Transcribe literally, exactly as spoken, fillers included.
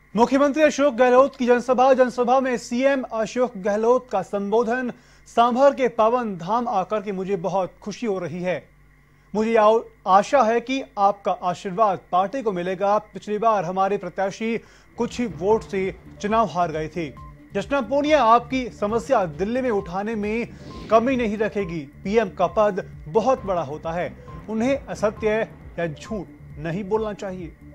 मुख्यमंत्री अशोक गहलोत की जनसभा जनसभा में सीएम अशोक गहलोत का संबोधन। सांभर के पावन धाम आकर के मुझे बहुत खुशी हो रही है। मुझे आशा है कि आपका आशीर्वाद पार्टी को मिलेगा। पिछली बार हमारे प्रत्याशी कुछ ही वोट से चुनाव हार गए थे। जशना पूनिया आपकी समस्या दिल्ली में उठाने में कमी नहीं रखेगी। पीएम का पद बहुत बड़ा होता है, उन्हें असत्य या झूठ नहीं बोलना चाहिए।